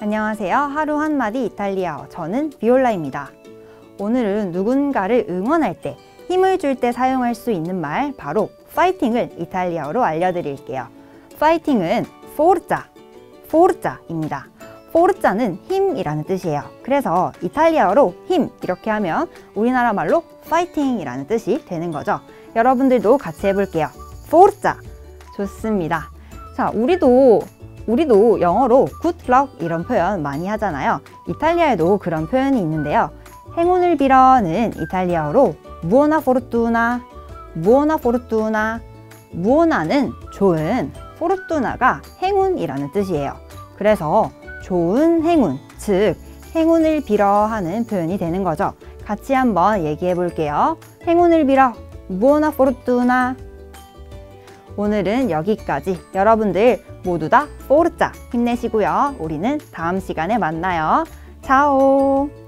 안녕하세요. 하루 한마디 이탈리아어. 저는 비올라입니다. 오늘은 누군가를 응원할 때, 힘을 줄 때 사용할 수 있는 말, 바로 파이팅을 이탈리아어로 알려드릴게요. 파이팅은 포르자입니다. 포르자는 힘이라는 뜻이에요. 그래서 이탈리아어로 힘 이렇게 하면 우리나라 말로 파이팅이라는 뜻이 되는 거죠. 여러분들도 같이 해볼게요. 포르자. 좋습니다. 자, 우리도 영어로 good luck 이런 표현 많이 하잖아요. 이탈리아에도 그런 표현이 있는데요. 행운을 빌어는 이탈리아어로 buona fortuna. buona는 좋은, fortuna가 행운이라는 뜻이에요. 그래서 좋은 행운, 즉 행운을 빌어 하는 표현이 되는 거죠. 같이 한번 얘기해 볼게요. 행운을 빌어, buona fortuna. 오늘은 여기까지. 여러분들 모두 다 포르자 힘내시고요. 우리는 다음 시간에 만나요. 차오.